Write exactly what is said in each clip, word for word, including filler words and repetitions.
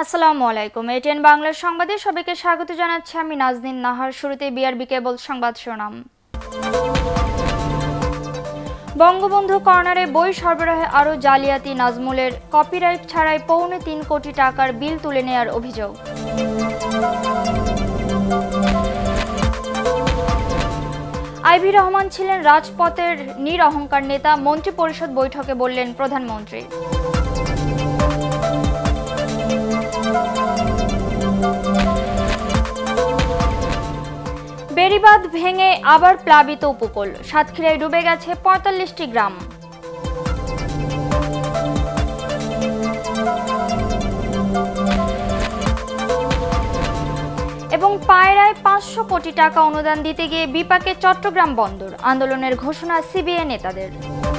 আসসালামু আলাইকুম। এটিএন বাংলার সংবাদে সবাইকে স্বাগত জানাচ্ছি আমি নাজনীন নাহার। শুরুতে বিআরবি কেবল সংবাদ শিরোনাম। বঙ্গবন্ধু কর্নারে বই সরবরাহে আরও জালিয়াতি। নাজমুলের কপিরাইট ছাড়াই পৌনে তিন কোটি টাকার বিল তুলে নেয়ার অভিযোগ। আইভি রহমান ছিলেন রাজপথের নিরহংকার নেতা, মন্ত্রিপরিষদ বৈঠকে বললেন প্রধানমন্ত্রী। বেড়িবাঁধ ভেঙে আবার প্লাবিত উপকূল, সাতক্ষীরায় ডুবে গেছে পঁয়তাল্লিশটি গ্রাম। এবং পায়রায় পাঁচশো কোটি টাকা অনুদান দিতে গিয়ে বিপাকে চট্টগ্রাম বন্দর, আন্দোলনের ঘোষণা সিবিআই নেতাদের।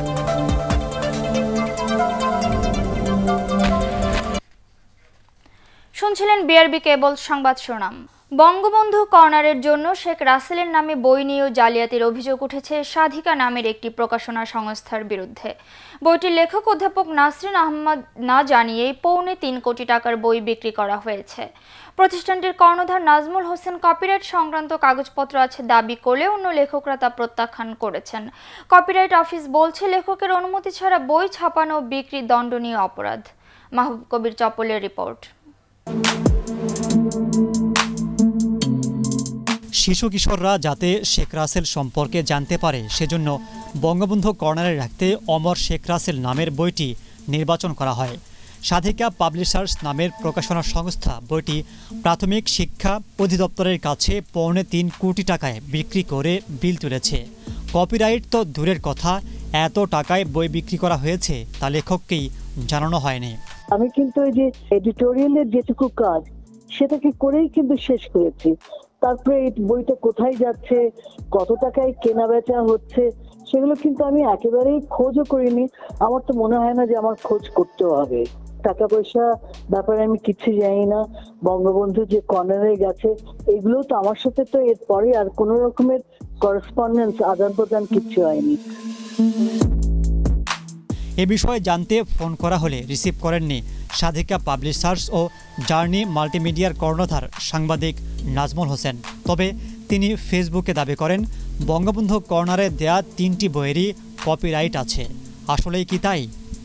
শুনছিলেন বিআরবি কেবল সংবাদ শিরোনাম। বঙ্গবন্ধু কর্নারের জন্য শেখ রাসেলের নামে বই নিয়েও জালিয়াতির অভিযোগ উঠেছে সাধিকা নামের একটি প্রকাশনা সংস্থার বিরুদ্ধে। বইটির লেখক অধ্যাপক নাসরিন আহমদ না জানিয়েই পৌনে তিন কোটি টাকার বই বিক্রি করা হয়েছে। প্রতিষ্ঠানটির কর্ণধার নাজমুল হোসেন কপিরাইট সংক্রান্ত কাগজপত্র আছে দাবি করলে অন্য লেখকরা তা প্রত্যাখ্যান করেছেন। কপিরাইট অফিস বলছে, লেখকের অনুমতি ছাড়া বই ছাপানো ও বিক্রি দণ্ডনীয় অপরাধ। মাহবুব কবির চপলের রিপোর্ট। শিশু কিশোররা যাতে শেখ রাসেল সম্পর্কে জানতে পারে সেজন্য বঙ্গবন্ধু কর্নারে রাখতে অমর শেখ রাসেল নামের বইটি নির্বাচন করা হয়। সাধিকা পাবলিশার্স নামের প্রকাশনা সংস্থা বইটি প্রাথমিক শিক্ষা অধিদপ্তরের কাছে পৌনে তিন কোটি টাকায় বিক্রি করে বিল তুলেছে। কপিরাইট তো দূরের কথা, এত টাকায় বই বিক্রি করা হয়েছে তা লেখককেই জানানো হয়নি। আমি কিন্তু এই যে এডিটোরিয়ালের যেটুকু কাজ সেটাকে করেই কিন্তু শেষ করেছি। তারপরে এই বইটা কোথায় যাচ্ছে, কত টাকায় কেনা বেচা হচ্ছে, সেগুলো কিন্তু আমি একেবারেই খোঁজও করিনি। আমার তো মনে হয় না যে আমার খোঁজ করতেও হবে। টাকা পয়সা ব্যাপারে আমি কিছু জানি না। বঙ্গবন্ধু যে কর্নারে গেছে এগুলো তো আমার সাথে তো এরপরে আর কোনো রকমের করেসপন্ডেন্স আদান প্রদান কিছু হয়নি। এ বিষয়ে জানতে ফোন করা হলে রিসিভ করেননি সাধিকা পাবলিশার্স ও জার্নি মাল্টিমিডিয়ার কর্ণধার সাংবাদিক নাজমুল হোসেন। তবে তিনি ফেসবুকে দাবি করেন, বঙ্গবন্ধু কর্নারে দেয়া তিনটি বইয়েরই কপিরাইট আছে। আসলেই কি তাই?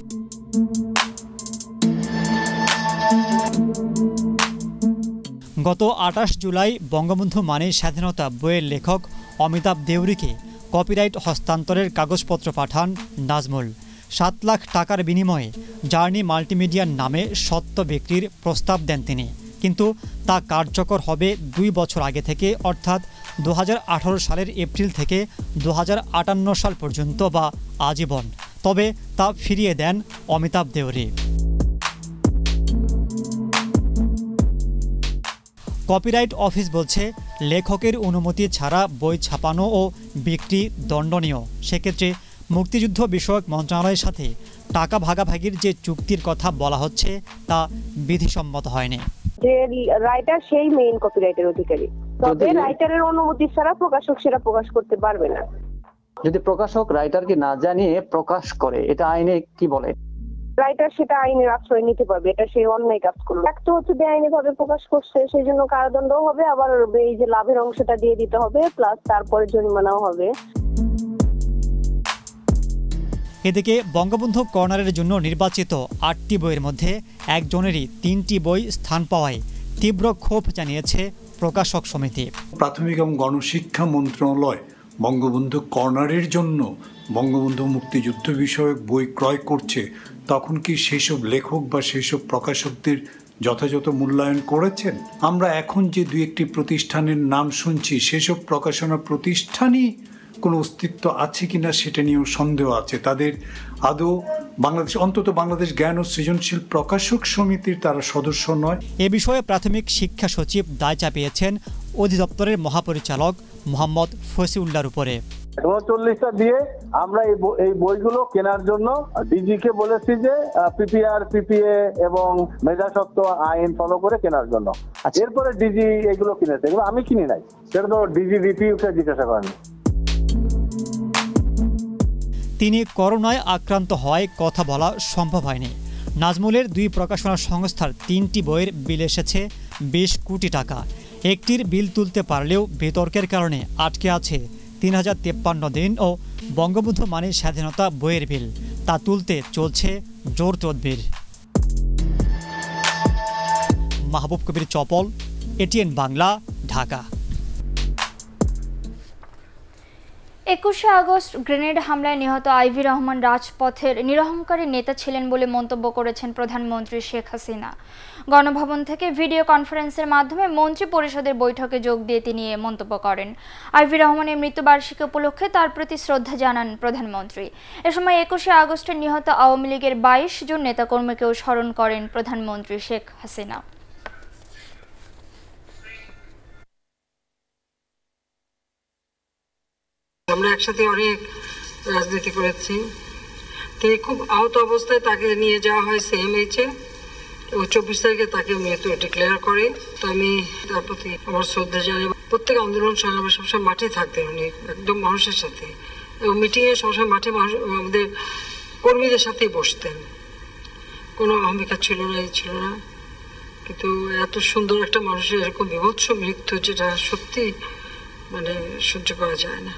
গত আটাশ জুলাই বঙ্গবন্ধু মানে স্বাধীনতা বইয়ের লেখক অমিতাভ দেউরিকে কপিরাইট হস্তান্তরের কাগজপত্র পাঠান নাজমুল। সাত লাখ টাকার বিনিময়ে জার্নি মাল্টিমিডিয়ার নামে সত্য বিক্রির প্রস্তাব দেন তিনি, কিন্তু তা কার্যকর হবে দুই বছর আগে থেকে, অর্থাৎ দু হাজার আঠারো সালের এপ্রিল থেকে দু হাজার আটান্ন সাল পর্যন্ত বা আজীবন। তবে তা ফিরিয়ে দেন অমিতাভ দেউরি। কপিরাইট অফিস বলছে, লেখকের অনুমতি ছাড়া বই ছাপানো ও বিক্রি দণ্ডনীয়। সেক্ষেত্রে মুক্তিযুদ্ধ বিষয়ক মন্ত্রণালয়ের সাথে টাকা ভাগাভাগির যে চুক্তির কথা বলা হচ্ছে তা বিধিসম্মত হয়নি। যে রাইটার সেই মেইন কপিরাইটের অধিকারী, তবে রাইটারের অনুমতি ছাড়া প্রকাশক সেটা প্রকাশ করতে পারবে না। যদি প্রকাশক রাইটারকে না জানিয়ে প্রকাশ করে, এটা আইনে কি বলে? রাইটার সেটা আইনের আশ্রয় নিতে পারবে, এটা সেই অন্যায় কাজ করবে। একটা হচ্ছে বেআইনি ভাবে প্রকাশ করছে, সেই জন্য কারাদণ্ডও হবে, আবার এই যে লাভের অংশটা দিয়ে দিতে হবে, প্লাস তারপরে জরিমানাও হবে। এদিকে বঙ্গবন্ধু কর্নারের জন্য নির্বাচিত আটটি বইয়ের মধ্যে একজনেরই তিনটি বই স্থান পাওয়ায় তীব্র ক্ষোভ জানিয়েছে প্রকাশক সমিতি। প্রাথমিক এবং গণশিক্ষা মন্ত্রণালয় বঙ্গবন্ধু কর্নারের জন্য বঙ্গবন্ধু মুক্তিযুদ্ধ বিষয়ক বই ক্রয় করছে, তখন কি সেসব লেখক বা সেসব প্রকাশকদের যথাযথ মূল্যায়ন করেছেন? আমরা এখন যে দুই একটি প্রতিষ্ঠানের নাম শুনছি, সেসব প্রকাশনা প্রতিষ্ঠানই কোনো অস্তিত্ব আছে কিনা সেটা নিয়েও সন্দেহ আছে। তাদের আদৌ বাংলাদেশ, অন্তত বাংলাদেশ জ্ঞান ও সৃজনশীল প্রকাশক সমিতির তারা সদস্য নয়। এ বিষয়ে প্রাথমিক শিক্ষা সচিব দায় চাপিয়েছেন অধিদপ্তরের মহাপরিচালক মোহাম্মদ ফসিউল্লাহর উপরে। উনচল্লিশটা দিয়ে আমরা এই বইগুলো কেনার জন্য ডিজি কে বলেছি যে পিপিআর পিপিএ এবং মেধাস্বত্ব আইন ফলো করে কেনার জন্য। এরপরে ডিজি এগুলো কিনেছে, এগুলো আমি কিনি নাই, সেটা তো ডিজি রিপিউকে জিজ্ঞাসা করেন। তিনি করোনায় আক্রান্ত হওয়ায় কথা বলা সম্ভব হয়নি। নাজমুলের দুই প্রকাশনা সংস্থার তিনটি বইয়ের বিল এসেছে বিশ কোটি টাকা। একটির বিল তুলতে পারলেও বিতর্কের কারণে আটকে আছে তিন হাজার তেপ্পান্ন দিন ও বঙ্গবন্ধু মানে স্বাধীনতা বইয়ের বিল, তা তুলতে চলছে জোর তদবির। মাহবুব কবির চপল, এটিএন বাংলা, ঢাকা। একুশে আগস্ট গ্রেনেড হামলায় নিহত আইভি রহমান রাজপথের নিরহংকারী নেতা ছিলেন বলে মন্তব্য করেছেন প্রধানমন্ত্রী শেখ হাসিনা। গণভবন থেকে ভিডিও কনফারেন্সের মাধ্যমে মন্ত্রী পরিষদের বৈঠকে যোগ দিয়ে তিনি এ মন্তব্য করেন। আইভি রহমানের মৃত্যুবার্ষিকী উপলক্ষে তার প্রতি শ্রদ্ধা জানান প্রধানমন্ত্রী। এ সময় একুশে আগস্টে নিহত আওয়ামী লীগের বাইশ জন নেতাকর্মীকেও স্মরণ করেন প্রধানমন্ত্রী শেখ হাসিনা। আমরা একসাথে অনেক রাজনীতি করেছি। তিনি খুব আহত অবস্থায় তাকে নিয়ে যাওয়া হয় সিএমএইচে। ওই চব্বিশ তারিখে তাকে মৃত্যু ডিক্লেয়ার করে। তো আমি তার প্রতি আমার শ্রদ্ধা জানাই। প্রত্যেক আন্দোলন সংগ্রামে সবসময় মাঠে থাকতেন উনি, একদম মানুষের সাথে, এবং মিটিংয়ে সবসময় মাঠে আমাদের কর্মীদের সাথেই বসতেন। কোনো অহমিকা ছিল না, এই ছিল না। কিন্তু এত সুন্দর একটা মানুষের এরকম বিভৎস মৃত্যু, যেটা সত্যি মানে সহ্য করা যায় না।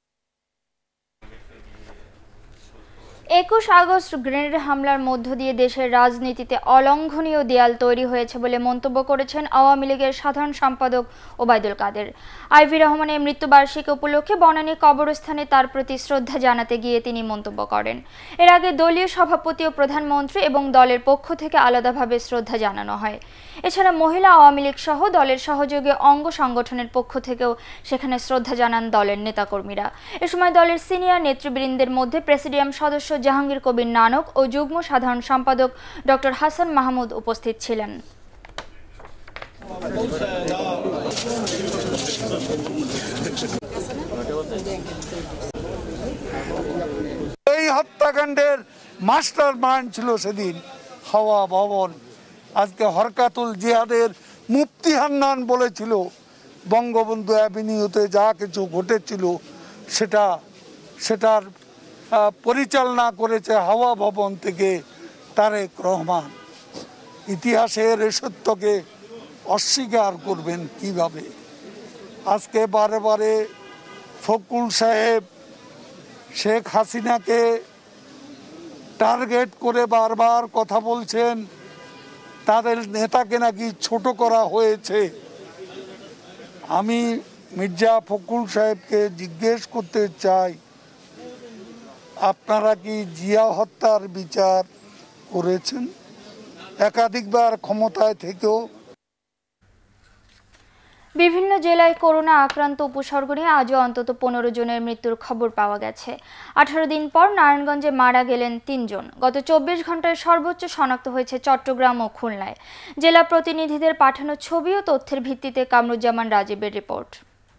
একুশ আগস্ট গ্রেনেড হামলার মধ্য দিয়ে দেশের রাজনীতিতে অলঙ্ঘনীয় দেয়াল তৈরি হয়েছে বলে মন্তব্য করেছেন আওয়ামী লীগের সাধারণ সম্পাদক ওবায়দুল কাদের। আইভি রহমানের মৃত্যুবার্ষিকী উপলক্ষে বনানী কবরস্থানে তার প্রতি শ্রদ্ধা জানাতে গিয়ে তিনি মন্তব্য করেন। এর আগে দলীয় সভাপতি ও প্রধানমন্ত্রী এবং দলের পক্ষ থেকে আলাদাভাবে শ্রদ্ধা জানানো হয়। এছাড়া মহিলা আওয়ামী লীগ সহ দলের সহযোগী অঙ্গ সংগঠনের পক্ষ থেকেও সেখানে শ্রদ্ধা জানান দলের নেতাকর্মীরা। এ সময় দলের সিনিয়র নেতৃবৃন্দের মধ্যে প্রেসিডিয়াম সদস্য জাহাঙ্গীর কবির নানক ও যুগ্ম সাধারণ সম্পাদক ডক্টর হাসান মাহমুদ উপস্থিত ছিলেন। এই হত্যাকাণ্ডের মাস্টার মাইন্ড ছিল সেদিন হাওয়া ভবন। আজকে হরকাতুল জিহাদের মুফতি হান্নান বলেছিল বঙ্গবন্ধু অ্যাভিনিউতে যা কিছু ঘটেছিল সেটা সেটার পরিচালনা করেছে হাওয়া ভবন থেকে তারেক রহমান। ইতিহাসের এ সত্যকে অস্বীকার করবেন কিভাবে? আজকে বারে বারে ফখরুল সাহেব শেখ হাসিনাকে টার্গেট করে বারবার কথা বলছেন, তাদের নেতাকে নাকি ছোট করা হয়েছে। আমি মির্জা ফখরুল সাহেবকে জিজ্ঞেস করতে চাই, আপনারা কি জিয়া হত্যার বিচার করেছেন? একাধিকবার ক্ষমতায় থেকেও বিভিন্ন জেলায় করোনা আক্রান্ত উপসর্গ নিয়ে আজও অন্তত পনেরো জনের মৃত্যুর খবর পাওয়া গেছে। আঠারো দিন পর নারায়ণগঞ্জে মারা গেলেন তিনজন। গত চব্বিশ ঘন্টায় সর্বোচ্চ শনাক্ত হয়েছে চট্টগ্রাম ও খুলনায়। জেলা প্রতিনিধিদের পাঠানো ছবি ও তথ্যের ভিত্তিতে কামরুজ্জামান রাজীবের রিপোর্ট।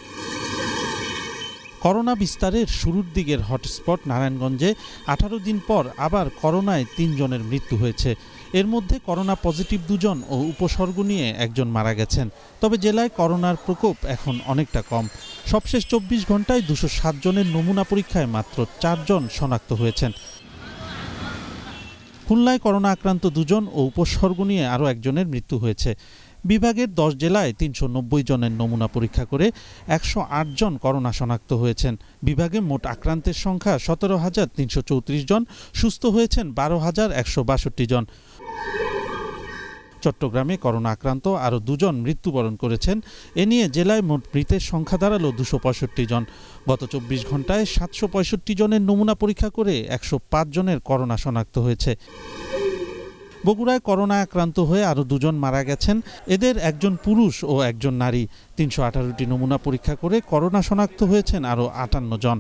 করোনা বিস্তারের শুরুর দিকের হটস্পট নারায়ণগঞ্জে আঠারো দিন পর আবার করোনায় তিনজনের মৃত্যু হয়েছে। এর মধ্যে করোনা পজিটিভ দুজন ও উপসর্গ নিয়ে একজন মারা গেছেন। তবে জেলায় করোনার প্রকোপ এখন অনেকটা কম। সবশেষ চব্বিশ ঘন্টায় দুশো সাত জনের নমুনা পরীক্ষায় মাত্র চারজন শনাক্ত হয়েছেন। খুলনায় করোনা আক্রান্ত দুজন ও উপসর্গ নিয়ে আরও একজনের মৃত্যু হয়েছে। বিভাগের দশ জেলায় তিনশো নব্বই জনের নমুনা পরীক্ষা করে একশো আট জন করোনা শনাক্ত হয়েছেন। বিভাগে মোট আক্রান্তের সংখ্যা সতেরো হাজার তিনশো চৌত্রিশ জন, সুস্থ হয়েছেন বারো হাজার একশো বাষট্টি জন। চট্টগ্রামে করোনা আক্রান্ত আরও দুজন মৃত্যুবরণ করেছেন। এ নিয়ে জেলায় মোট মৃতের সংখ্যা দাঁড়ালো দুশো পঁয়ষট্টি জন। গত চব্বিশ ঘন্টায় সাতশো পঁয়ষট্টি জনের নমুনা পরীক্ষা করে একশো পাঁচ জনের করোনা শনাক্ত হয়েছে। বগুড়ায় করোনা আক্রান্ত হয়ে আরও দুজন মারা গেছেন। এদের একজন পুরুষ ও একজন নারী। তিনশো আঠারোটি নমুনা পরীক্ষা করে করোনা শনাক্ত হয়েছেন আরও আটান্ন জন।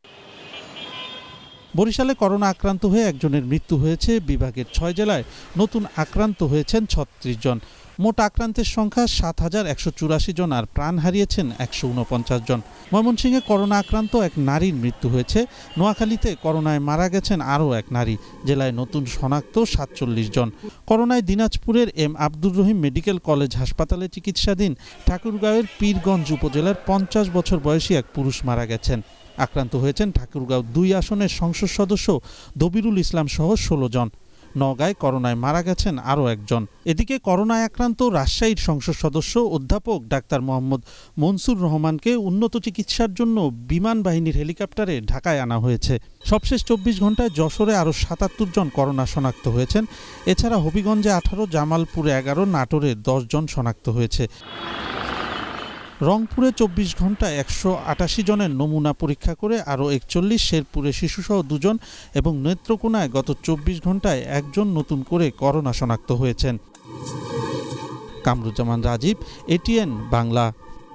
বরিশালে করোনা আক্রান্ত হয়ে একজনের মৃত্যু হয়েছে। বিভাগের ছয় জেলায় নতুন আক্রান্ত হয়েছেন ছত্রিশ জন। মোট আক্রান্তের সংখ্যা সাত হাজার একশো চুরাশি জন আর প্রাণ হারিয়েছেন একশো উনপঞ্চাশ জন। ময়মনসিংহে করোনা আক্রান্ত এক নারীর মৃত্যু হয়েছে। নোয়াখালীতে করোনায় মারা গেছেন আরও এক নারী। জেলায় নতুন শনাক্ত সাতচল্লিশ জন। করোনায় দিনাজপুরের M Abdur Rahim medical college হাসপাতালে চিকিৎসাধীন ঠাকুরগাঁওয়ের পীরগঞ্জ উপজেলার পঞ্চাশ বছর বয়সী এক পুরুষ মারা গেছেন। আক্রান্ত হয়েছেন ঠাকুরগাঁও দুই আসনের সংসদ সদস্য দবিরুল ইসলাম সহ ষোলো জন। নওগাঁয় করোনায় মারা গেছেন আরও একজন। এদিকে করোনায় আক্রান্ত রাজশাহীর সংসদ সদস্য অধ্যাপক ডাক্তার মোহাম্মদ মনসুর রহমানকে উন্নত চিকিৎসার জন্য বিমান বাহিনীর হেলিকপ্টারে ঢাকায় আনা হয়েছে। সবশেষ চব্বিশ ঘন্টায় যশোরে আরও সাতাত্তর জন করোনা শনাক্ত হয়েছেন। এছাড়া হবিগঞ্জে আঠারো, জামালপুরে এগারো, নাটোরে দশ জন শনাক্ত হয়েছে। রংপুরে চব্বিশ ঘন্টায় একশো আটাশি জনের নমুনা পরীক্ষা করে আরও একচল্লিশ, শেরপুরে শিশুসহ দুজন এবং নেত্রকোনায় গত চব্বিশ ঘন্টায় একজন নতুন করে করোনা শনাক্ত হয়েছেন। কামরুজ্জামান রাজীব, এটিএন বাংলা।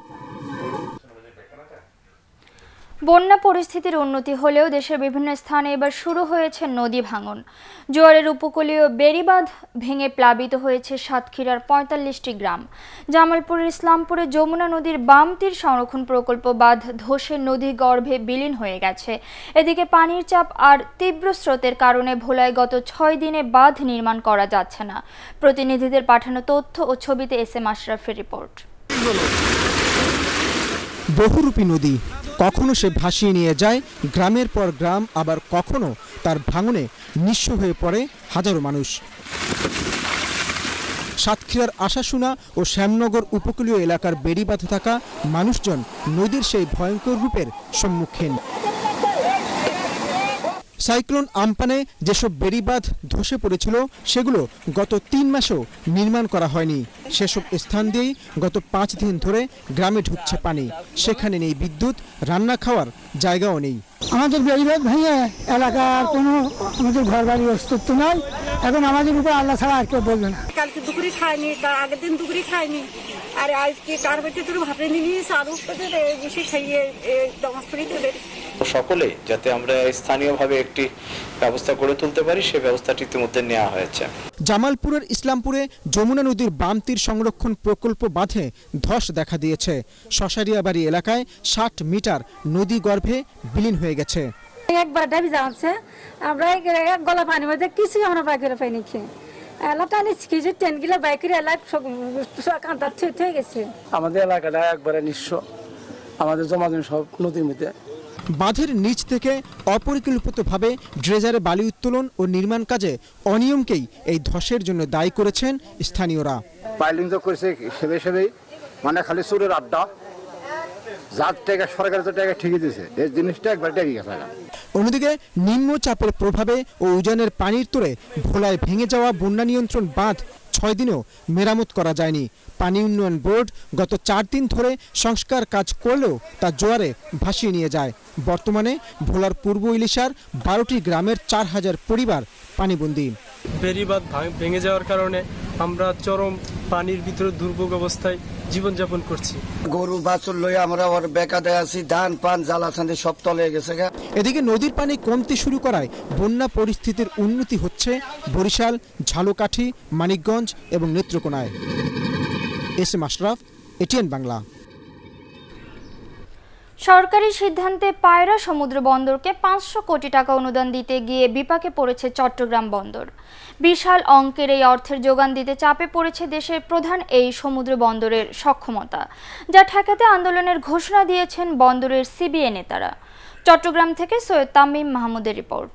বন্যা পরিস্থিতির উন্নতি হলেও দেশের বিভিন্ন স্থানে এবার শুরু হয়েছে নদী ভাঙন। জোয়ারের উপকূলীয় বেড়িবাঁধ ভেঙে প্লাবিত হয়েছে সাতক্ষীরার পঁয়তাল্লিশটি গ্রাম। জামালপুরের ইসলামপুরে যমুনা নদীর বাম তীর সংরক্ষণ প্রকল্প বাঁধ ধসে নদী গর্ভে বিলীন হয়ে গেছে। এদিকে পানির চাপ আর তীব্র স্রোতের কারণে ভোলায় গত ছয় দিনে বাঁধ নির্মাণ করা যাচ্ছে না। প্রতিনিধিদের পাঠানো তথ্য ও ছবিতে এস এম আশরাফের রিপোর্ট। বহুরূপী নদী, কখনো সে ভাসিয়ে নিয়ে যায় গ্রামের পর গ্রাম, আবার কখনো তার ভাঙনে নিঃস্ব হয়ে পড়ে হাজারো মানুষ। সাতক্ষীরার আশাশুনা ও শ্যামনগর উপকূলীয় এলাকার বেড়িবাঁধে থাকা মানুষজন নদীর সেই ভয়ঙ্কর রূপের সম্মুখীন। সাইক্লোন আমপানে যেসব বেড়িবাঁধ ধসে পড়েছিল সেগুলো গত তিন মাসেও নির্মাণ করা হয়নি। সেসব স্থান দিয়েই গত পাঁচ দিন ধরে গ্রামে ঢুকছে পানি। সেখানে নেই বিদ্যুৎ, রান্না খাওয়ার জায়গাও নেই। আমাদের বেড়িবাঁধ ভেঙে এলাকার কোনো আমাদের ঘর বাড়ির অস্তিত্ব নাই। এখন আমাদের উপর আল্লাহ ছাড়া আর কেউ বলবে না। কালকে দুপুরে খাইনি, তার আগের দিন দুপুরে খাইনি, আর আজকে কার বাড়িতে তোর ভাতে নিয়ে আরো বসে খাইয়ে দমাজ করে সকলে যাতে আমরা স্থানীয়ভাবে একটি ব্যবস্থা গড়ে তুলতে পারি সে ব্যবস্থাটি ইতিমধ্যে নেওয়া হয়েছে। জামালপুরের ইসলামপুরে যমুনা নদীর বাম তীর সংরক্ষণ প্রকল্প বাঁধে ধস দেখা দিয়েছে। শশারিয়াবাড়ি এলাকায় ষাট মিটার নদী গর্ভে বিলীন হয়ে গেছে। একবার ডাবি যাচ্ছে, আমরা এক গলা পানির মধ্যে কিছু আমরা বাইকের পাইনি খেয়ে আমাদের এলাকাটা একবারে নিঃস্ব, আমাদের জমাজমি সব নদীর মধ্যে। বাঁধের নিচ থেকে অপরিকল্পিতভাবে ড্রেজারে বালি উত্তোলন ও নির্মাণ কাজে অনিয়মকেই এই ধসের জন্য দায়ী করেছেন স্থানীয়রা। পাইলিং তো করেছে সেবে সেবেই, মানে খালি চোরের আড্ডা, যার টাকা সরকারের তো টাকা ঠিকই দিয়েছে, এই জিনিসটা একবার টেকে গেছে। অন্যদিকে নিম্নচাপের প্রভাবে ও উজানের পানির তোড়ে ভোলায় ভেঙে যাওয়া বন্যা নিয়ন্ত্রণ বাঁধ ছয় দিনেও মেরামত করা যায়নি। পানি উন্নয়ন বোর্ড গত চার দিন ধরে সংস্কার কাজ করলেও তা জোয়ারে ভাসিয়ে নিয়ে যায়। বর্তমানে ভোলার পূর্ব ইলিশার বারোটি গ্রামের চার হাজার পরিবার পানিবন্দী। বেড়িবাঁধ ভেঙে যাওয়ার কারণে আমরা চরম পানির ভিতরে দুর্ভোগ অবস্থায় জীবনযাপন করছি। গরু বাছুর লই আমরা ওর বেকা দেয় আছি, ধান পান জ্বালাছান্দি সব তলে গেছে। এদিকে নদীর পানি কমতে শুরু করায় বন্যা পরিস্থিতির উন্নতি হচ্ছে বরিশাল, ঝালকাঠি, মানিকগঞ্জ এবং নেত্রকোনায়। S M Ashraf, ATN Bangla. সরকারি সিদ্ধান্তে পায়রা সমুদ্র বন্দরকে পাঁচশো কোটি টাকা অনুদান দিতে গিয়ে বিপাকে পড়েছে চট্টগ্রাম বন্দর। বিশাল অঙ্কের এই অর্থের যোগান দিতে চাপে পড়েছে দেশের প্রধান এই সমুদ্র বন্দরের সক্ষমতা, যা ঠেকাতে আন্দোলনের ঘোষণা দিয়েছেন বন্দরের সিবিএ নেতারা। চট্টগ্রাম থেকে সৈয়দ তামিম মাহমুদের রিপোর্ট।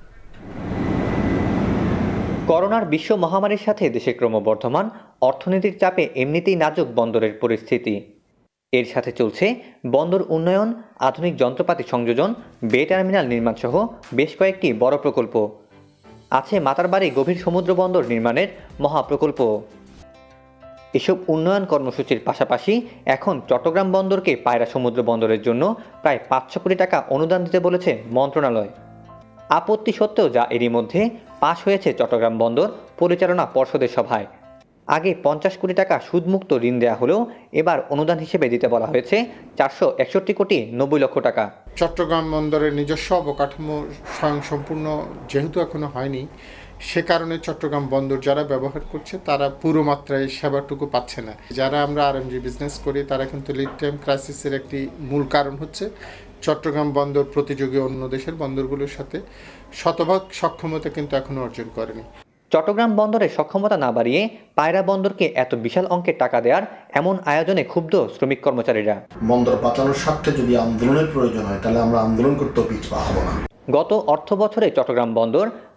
করোনার বিশ্ব মহামারীর সাথে দেশে ক্রমবর্ধমান অর্থনৈতিক চাপে এমনিতেই নাজুক বন্দরের পরিস্থিতি। এর সাথে চলছে বন্দর উন্নয়ন, আধুনিক যন্ত্রপাতি সংযোজন, বে টার্মিনাল নির্মাণ সহ বেশ কয়েকটি বড় প্রকল্প। আছে মাতারবাড়ি গভীর সমুদ্র বন্দর নির্মাণের মহাপ্রকল্প। এসব উন্নয়ন কর্মসূচির পাশাপাশি এখন চট্টগ্রাম বন্দরকে পায়রা সমুদ্র বন্দরের জন্য প্রায় পাঁচশো কোটি টাকা অনুদান দিতে বলেছে মন্ত্রণালয়। আপত্তি সত্ত্বেও যা এরই মধ্যে পাশ হয়েছে চট্টগ্রাম বন্দর পরিচালনা পর্ষদের সভায়। আগে পঞ্চাশ কোটি টাকা সুদমুক্ত ঋণ দেওয়া হলেও এবার অনুদান হিসেবে দিতে বলা হয়েছে চারশো একষট্টি কোটি নব্বই লক্ষ টাকা। চট্টগ্রাম বন্দরের নিজস্ব অবকাঠামো স্বয়ংসম্পূর্ণ যেহেতু এখনো হয়নি, সে কারণে চট্টগ্রাম বন্দর যারা ব্যবহার করছে তারা পুরো মাত্রায় সেবাটুকু পাচ্ছে না। যারা আমরা আরএমজি বিজনেস করি তারা কিন্তু লিড টাইম ক্রাইসিসের একটি মূল কারণ হচ্ছে চট্টগ্রাম বন্দর প্রতিযোগী অন্য দেশের বন্দরগুলোর সাথে শতভাগ সক্ষমতা কিন্তু এখনো অর্জন করেনি। চট্টগ্রাম বন্দরের সক্ষমতা না বাড়িয়ে পায়রা বন্দরকে এত বিশাল অঙ্কের টাকা দেওয়ার এমন আয়োজনে ক্ষুব্ধ শ্রমিক কর্মচারীরা। বন্দর বাঁচানোর স্বার্থে যদি আন্দোলনের প্রয়োজন হয় তাহলে আমরা আন্দোলন করতে পিছপা হব না। গত অর্থ বছরে চট্টগ্রাম বন্দর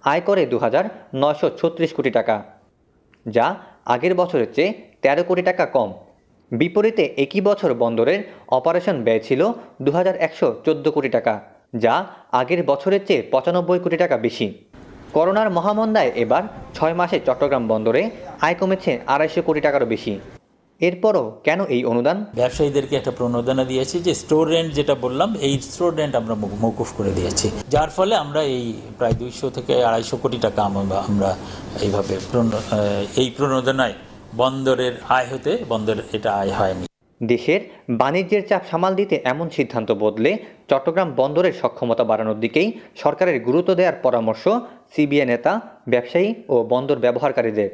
আয় করে দু হাজার নয়শো ছত্রিশ কোটি টাকা, যা আগের বছরের চেয়ে তেরো কোটি টাকা কম। বিপরীতে একই বছর বন্দরের অপারেশন ব্যয় ছিল দু হাজার একশো চোদ্দ কোটি টাকা, যা আগের বছরের চেয়ে পঁচানব্বই কোটি টাকা বেশি। করোনার মহামন্দায় এবার ছয় মাসে চট্টগ্রাম বন্দরে আয় কমেছে আড়াইশো কোটি টাকারও বেশি। এরপরও কেন এই অনুদান? ব্যবসায়ীদেরকে একটা প্রণোদনা দিয়েছি যে স্টোর রেন্ট যেটা বললাম, এই স্টোর রেন্ট আমরা মৌকুফ করে দিয়েছি, যার ফলে আমরা এই প্রায় দুইশো থেকে আড়াইশো কোটি টাকা আমরা এইভাবে এই প্রণোদনায় বন্দরের আয় হতে বন্দর এটা আয় হয়নি। দেশের বাণিজ্যের চাপ সামাল দিতে এমন সিদ্ধান্ত বদলে চট্টগ্রাম বন্দরের সক্ষমতা বাড়ানোর দিকেই সরকারের গুরুত্ব দেওয়ার পরামর্শ সিবিএ নেতা, ব্যবসায়ী ও বন্দর ব্যবহারকারীদের।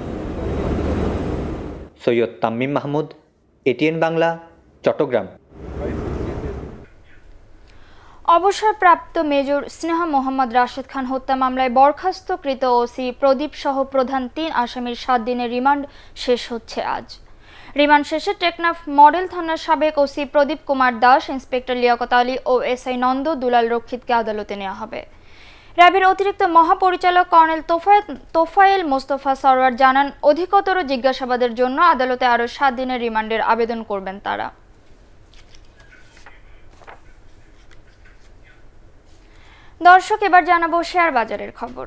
সৈয়দ তামিম মাহমুদ, এটিএন বাংলা, চট্টগ্রাম। অবসরপ্রাপ্ত মেজর স্নেহা মোহাম্মদ রাশেদ খান হত্যা মামলায় বরখাস্তকৃত ওসি প্রদীপ সহ প্রধান তিন আসামির সাত দিনের রিমান্ড শেষ হচ্ছে আজ। রিমান্ড শেষে টেকনাফ মডেল থানার সাবেক ওসি প্রদীপ কুমার দাস, ইন্সপেক্টর লিয়াকত আলী ও এসআই নন্দ দুলাল রক্ষিতকে আদালতে নেওয়া হবে। র্যাবের অতিরিক্ত মহাপরিচালক কর্নেল তোফায়েল মোস্তফা সরওয়ার জানান, অধিকতর জিজ্ঞাসাবাদের জন্য আদালতে আরও সাত দিনের রিমান্ডের আবেদন করবেন তারা। দর্শক, এবার জানাবো শেয়ার বাজারের খবর।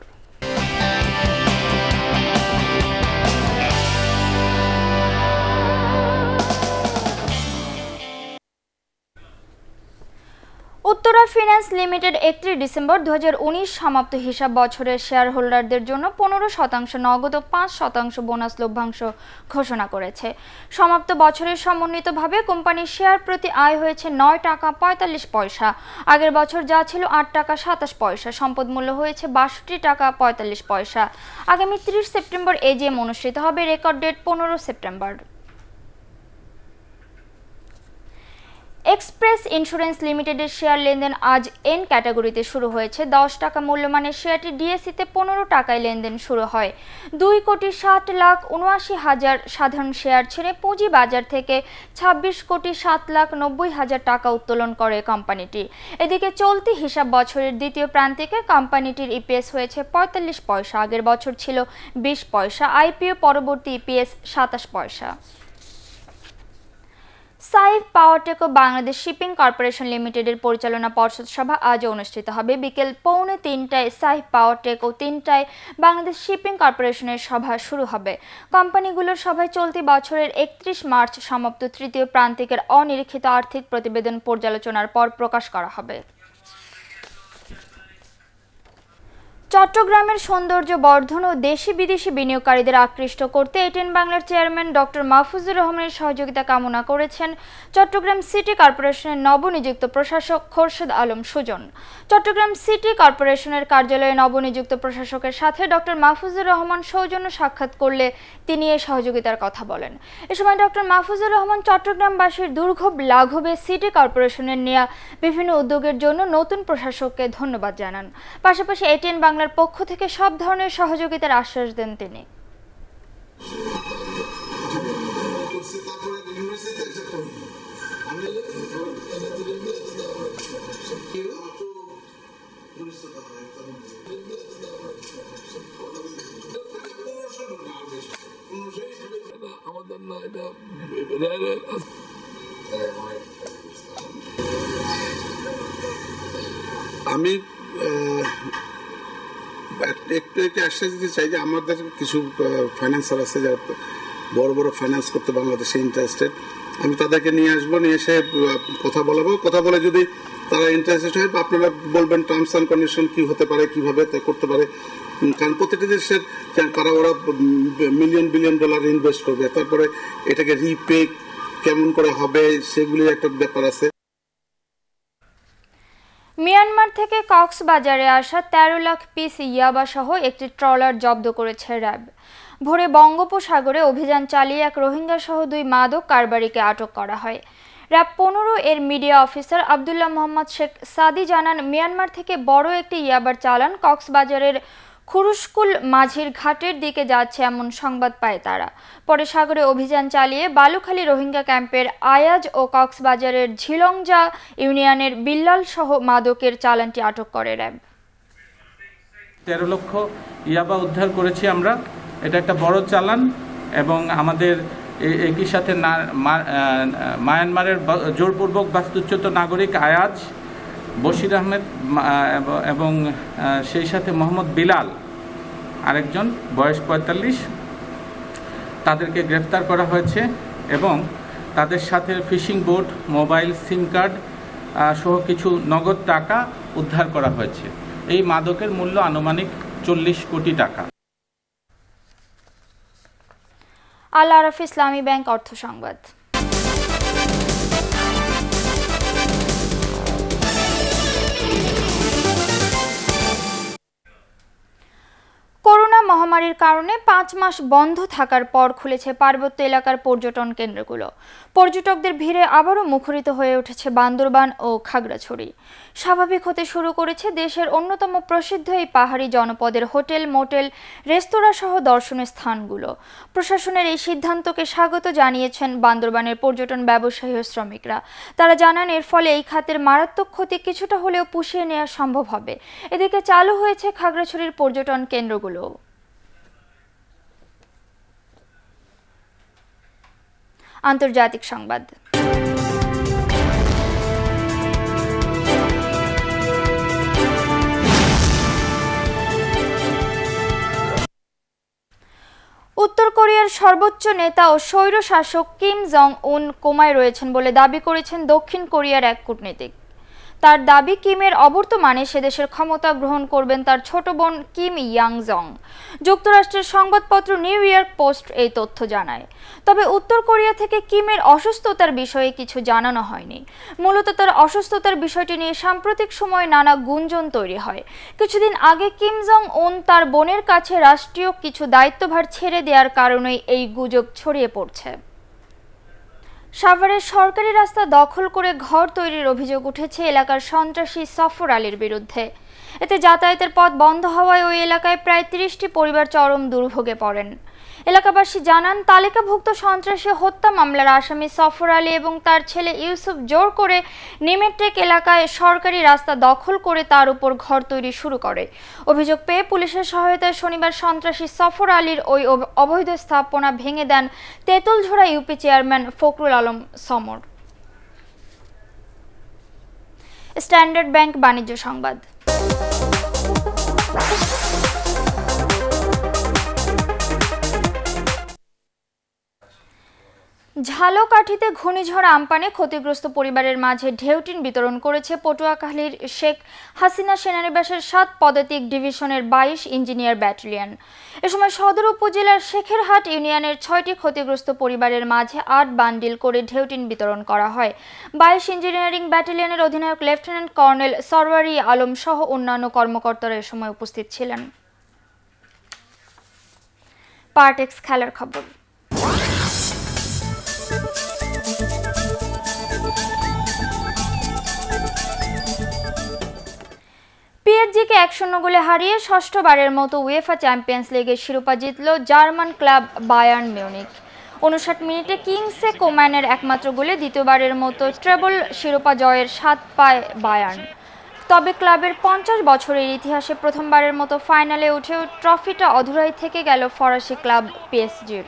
উত্তরা ফিন্যান্স লিমিটেড একত্রিশ ডিসেম্বর দু হাজার উনিশ সমাপ্ত হিসাব বছরের শেয়ার হোল্ডারদের জন্য পনেরো শতাংশ নগদ ও পাঁচ শতাংশ বোনাস লভ্যাংশ ঘোষণা করেছে। সমাপ্ত বছরের সমন্বিতভাবে কোম্পানির শেয়ার প্রতি আয় হয়েছে নয় টাকা পঁয়তাল্লিশ পয়সা, আগের বছর যা ছিল আট টাকা সাতাশ পয়সা। সম্পদ মূল্য হয়েছে বাষট্টি টাকা পঁয়তাল্লিশ পয়সা। আগামী ত্রিশ সেপ্টেম্বর এজিএম অনুষ্ঠিত হবে, রেকর্ড ডেট পনেরো সেপ্টেম্বর। এক্সপ্রেস ইন্স্যুরেন্স লিমিটেডের শেয়ার লেনদেন আজ এন ক্যাটাগরিতে শুরু হয়েছে। দশ টাকা মূল্যমানের শেয়ারটি ডিএসসিতে পনেরো টাকায় লেনদেন শুরু হয়। দুই কোটি ষাট লাখ উনআশি হাজার সাধারণ শেয়ার ছেড়ে পুঁজি বাজার থেকে ছাব্বিশ কোটি সাত লাখ নব্বই হাজার টাকা উত্তোলন করে কোম্পানিটি। এদিকে চলতি হিসাব বছরের দ্বিতীয় প্রান্তিকে কোম্পানিটির ইপিএস হয়েছে পঁয়তাল্লিশ পয়সা, আগের বছর ছিল বিশ পয়সা। আইপিও পরবর্তী ইপিএস সাতাশ পয়সা। সাইফ পাওয়ারটেক ও বাংলাদেশ শিপিং কর্পোরেশন লিমিটেডের পরিচালনা পর্ষদ সভা আজ অনুষ্ঠিত হবে। বিকেল পৌনে তিনটায় সাইফ পাওয়ারটেক ও তিনটায় বাংলাদেশ শিপিং কর্পোরেশনের সভা শুরু হবে। কোম্পানিগুলোর সভায় চলতি বছরের একত্রিশ মার্চ সমাপ্ত তৃতীয় প্রান্তিকের অনিরীক্ষিত আর্থিক প্রতিবেদন পর্যালোচনার পর প্রকাশ করা হবে। চট্টগ্রামের সৌন্দর্য বর্ধন ও দেশি বিদেশি বিনিয়োগকারীদের আকৃষ্ট করতে এটিএন বাংলার চেয়ারম্যান ডক্টর মাহফুজুর রহমানের সহযোগিতা কামনা করেছেন চট্টগ্রাম সিটি কর্পোরেশনের নবনিযুক্ত প্রশাসক খোরশেদ আলম সুজন। চট্টগ্রাম সিটি কর্পোরেশনের কার্যালয়ে নবনিযুক্ত প্রশাসকের সাথে ডক্টর মাহফুজুর রহমান সৌজন্য সাক্ষাৎ করলে তিনি এই সহযোগিতার কথা বলেন। এ সময় ডক্টর মাহফুজুর রহমান চট্টগ্রামবাসীর দুর্ভোগ লাঘবে সিটি কর্পোরেশনের নেওয়া বিভিন্ন উদ্যোগের জন্য নতুন প্রশাসককে ধন্যবাদ জানান। পাশাপাশি এটিএন বাংলা পক্ষ থেকে সব ধরনের সহযোগিতার আশ্বাস দেন তিনি। আমি একটু একটু আশ্বাস দিতে চাই যে আমাদের কিছু ফাইন্যান্সার আছে যারা বড় বড় ফাইন্যান্স করতে বাংলাদেশে ইন্টারেস্টেড। আমি তাদেরকে নিয়ে আসবো, নিয়ে এসে কথা বলাবো। কথা বলে যদি তারা ইন্টারেস্টেড হয়, আপনারা বলবেন টার্মস অ্যান্ড কন্ডিশন কি হতে পারে, কিভাবে করতে পারে। কারণ প্রত্যেকটা দেশের তারা ওরা মিলিয়ন বিলিয়ন ডলার ইনভেস্ট করবে, তারপরে এটাকে রিপে কেমন করে হবে সেগুলির একটা ব্যাপার আছে। মিয়ানমার থেকে কক্সবাজারে আসা তেরো লাখ পিস ইয়াবা সহ একটি ট্রলার জব্দ করেছে র্যাব। ভোরে বঙ্গোপসাগরে অভিযান চালিয়ে এক রোহিঙ্গা সহ দুই মাদক কারবারিকে আটক করা হয়। র্যাব পনেরো এর মিডিয়া অফিসার আবদুল্লাহ মোহাম্মদ শেখ সাদি জানান, মিয়ানমার থেকে বড় একটি ইয়াবার চালান কক্সবাজারের খুরুশকুল মাঝির ঘাটের দিকে যাচ্ছে এমন সংবাদ পায় তারা। পরে সাগরে অভিযান চালিয়ে বালুখালী রোহিঙ্গা ক্যাম্পের আয়াজ ও কক্সবাজারের ঝিলংজা ইউনিয়নের বিল্লাল সহ মাদকের চালানটি আটক করে র্যাব। তেরো লক্ষ ইয়াবা উদ্ধার করেছি আমরা। এটা একটা বড় চালান এবং আমাদের একই সাথে মায়ানমারের জোরপূর্বক বাস্তুচ্যুত নাগরিক আয়াজ, বশির আহমেদ এবং সেই সাথে মোহাম্মদ বিলাল আরেকজন, বয়স পঁয়তাল্লিশ, তাদেরকে গ্রেফতার করা হয়েছে এবং তাদের সাথে fishing boat, mobile, SIM card সহ কিছু নগদ টাকা উদ্ধার করা হয়েছে। এই মাদকের মূল্য আনুমানিক চল্লিশ কোটি টাকা। আল আরাফ ইসলামী ব্যাংক অর্থ সংবাদ। করোনা মহামারীর কারণে পাঁচ মাস বন্ধ থাকার পর খুলেছে পার্বত্য এলাকার পর্যটন কেন্দ্রগুলো। পর্যটকদের ভিড়ে আবারও মুখরিত হয়ে উঠেছে বান্দরবান ও খাগড়াছড়ি। স্বাভাবিক হতে শুরু করেছে দেশের অন্যতম প্রসিদ্ধ এই পাহাড়ি জনপদের হোটেল, মোটেল, রেস্তোরাঁ সহ দর্শনীয় স্থানগুলো। প্রশাসনের এই সিদ্ধান্তকে স্বাগত জানিয়েছেন বান্দরবানের পর্যটন ব্যবসায়ী ও শ্রমিকরা। তারা জানান, এর ফলে এই খাতের মারাত্মক ক্ষতি কিছুটা হলেও পুষিয়ে নেওয়া সম্ভব হবে। এদিকে চালু হয়েছে খাগড়াছড়ির পর্যটন কেন্দ্রগুলো। আন্তর্জাতিক সংবাদ। উত্তর কোরিয়ার সর্বোচ্চ নেতা ও স্বৈর শাসক কিম জং উন কোমায় রয়েছেন বলে দাবি করেছেন দক্ষিণ কোরিয়ার এক কূটনীতিক। তার দাবি, কিমের অবর্তমানে সে দেশের ক্ষমতা গ্রহণ করবেন তার ছোট বোন কিম ইয়াং জং। যুক্তরাষ্ট্রের সংবাদপত্র নিউ ইয়র্ক পোস্ট এই তথ্য জানায়। তবে উত্তর কোরিয়া থেকে কিমের অসুস্থতার বিষয়ে কিছু জানানো হয়নি। মূলত তার অসুস্থতার বিষয়টি নিয়ে সাম্প্রতিক সময়ে নানা গুঞ্জন তৈরি হয়। কিছুদিন আগে কিম জং উন তার বোনের কাছে রাষ্ট্রীয় কিছু দায়িত্বভার ছেড়ে দেওয়ার কারণেই এই গুজব ছড়িয়ে পড়ছে। সাভারের সরকারি রাস্তা দখল করে ঘর তৈরির অভিযোগ উঠেছে এলাকার সন্ত্রাসী সফর আলীর বিরুদ্ধে। এতে যাতায়াতের পথ বন্ধ হওয়ায় ওই এলাকায় প্রায় তিরিশটি পরিবার চরম দুর্ভোগে পড়েন। এলাকাবাসী জানান, তালিকাভুক্ত সন্ত্রাসী হত্যা মামলার আসামি সফর আলী এবং তার ছেলে ইউসুফ জোর করে নিমেটেক এলাকায় সরকারি রাস্তা দখল করে তার উপর ঘর তৈরি শুরু করে। অভিযোগ পেয়ে পুলিশের সহায়তায় শনিবার সন্ত্রাসী সফর আলীর ওই অবৈধ স্থাপনা ভেঙে দেন Tentuljhora UP chairman Fakhrul Alam Samar. Standard bank বাণিজ্য সংবাদ। ঝালকাঠিতে ঘূর্ণিঝড় আম্পানে ক্ষতিগ্রস্ত পরিবারের মাঝে ঢেউটিন বিতরণ করেছে পটুয়াখালীর শেখ হাসিনা সেনানিবাসের সাত পদাতিক ডিভিশনের বাইশ ইঞ্জিনিয়ার ব্যাটালিয়ন। এ সময় সদর উপজেলার শেখেরহাট ইউনিয়নের ছয়টি ক্ষতিগ্রস্ত পরিবারের মাঝে আট বান্ডিল করে ঢেউটিন বিতরণ করা হয়। বাইশ ইঞ্জিনিয়ারিং ব্যাটালিয়নের অধিনায়ক লেফটেন্যান্ট কর্নেল সরওয়ারি আলম সহ অন্যান্য কর্মকর্তারা এ সময় উপস্থিত ছিলেন। পার্টেক্স খেলার খবর। পিএসজিকে এক শূন্য গোলে হারিয়ে ষষ্ঠবারের মতো উয়েফা চ্যাম্পিয়ন্স লিগের শিরোপা জিতল জার্মান ক্লাব বায়ার্ন মিউনিখ। উনষাট মিনিটে কিংসে কোম্যানের একমাত্র গোলে দ্বিতীয়বারের মতো ট্রেবল শিরোপা জয়ের স্বাদ পায় বায়ার্ন। তবে ক্লাবের পঞ্চাশ বছরের ইতিহাসে প্রথমবারের মতো ফাইনালে উঠেও ট্রফিটা অধুরাই থেকে গেল ফরাসি ক্লাব পিএসজির।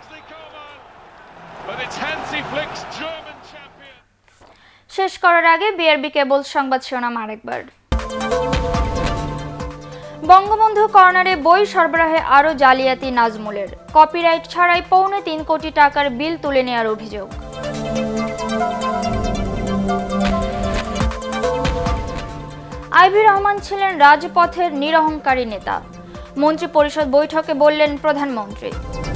শেষ করার আগে বিআরবি কেবল সংবাদ শিরোনাম আরেকবার। বঙ্গবন্ধু কর্নারে বই সরবরাহে আরও জালিয়াতি নাজমুলের। কপিরাইট ছাড়াই পৌনে তিন কোটি টাকার বিল তুলে নেওয়ার অভিযোগ। আইভি রহমান ছিলেন রাজপথের নিরহংকারী নেতা, মন্ত্রী পরিষদ বৈঠকে বললেন প্রধানমন্ত্রী।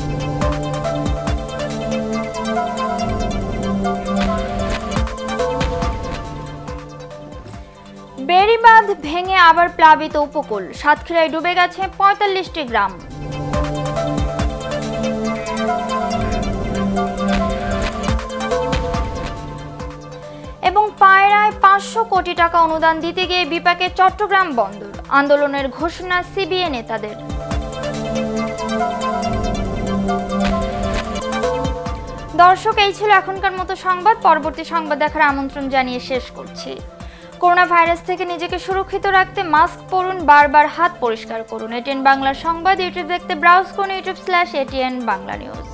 বেড়িবাঁধ ভেঙে আবার প্লাবিত উপকূল, সাতক্ষীরায় ডুবে গেছে পঁয়তাল্লিশটি গ্রাম। এবং পায়রায় পাঁচশো কোটি টাকা অনুদান দিতে গিয়ে বিপাকে চট্টগ্রাম বন্দর, আন্দোলনের ঘোষণা সিবিএ নেতাদের। দর্শক, এই ছিল এখনকার মতো সংবাদ। পরবর্তী সংবাদ দেখার আমন্ত্রণ জানিয়ে শেষ করছি। করোনা ভাইরাস থেকে নিজেকে সুরক্ষিত রাখতে মাস্ক পরুন, বারবার হাত পরিষ্কার করুন। এটিএন বাংলা সংবাদ ইউটিউব দেখতে ব্রাউজ করুন YouTube slash ATN Bangla news.